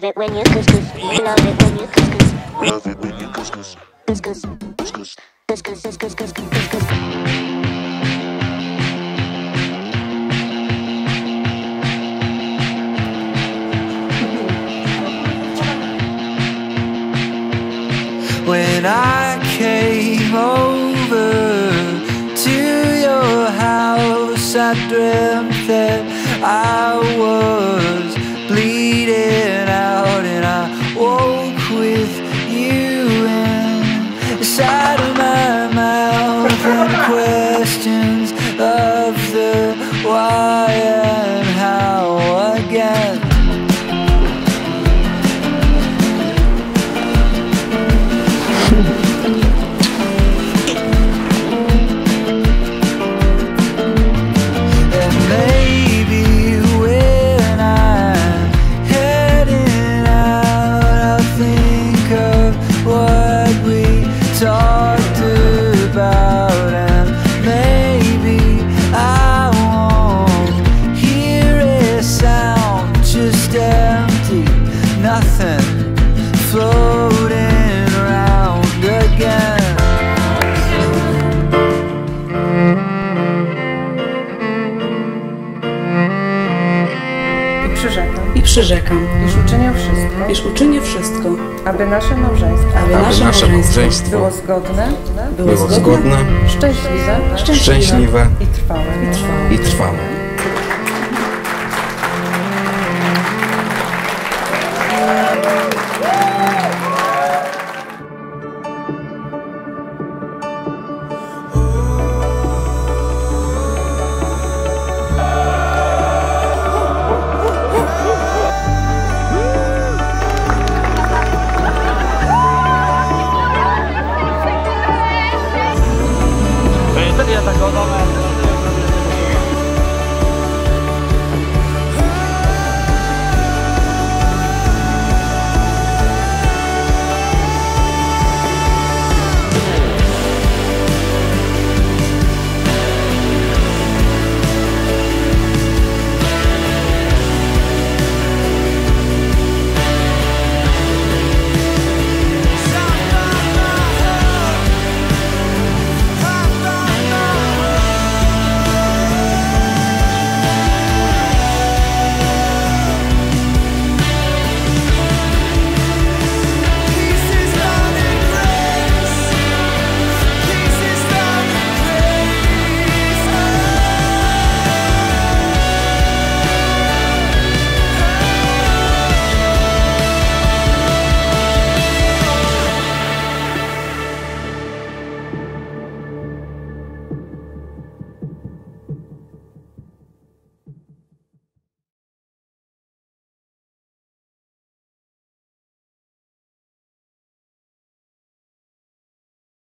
love it when you kiss kiss. We love it when you kiss kiss. Love it when you kiss kiss. Kiss kiss. Kiss kiss. Kiss kiss. Kiss kiss. Kiss kiss. Kiss kiss. When I came over to your house, I dreamt that I was bleeding out, and I woke with you inside of my mouth, and questions of the why and how again. Przyrzekam, iż uczynię wszystko, aby nasze małżeństwo było zgodne, szczęśliwe i trwałe.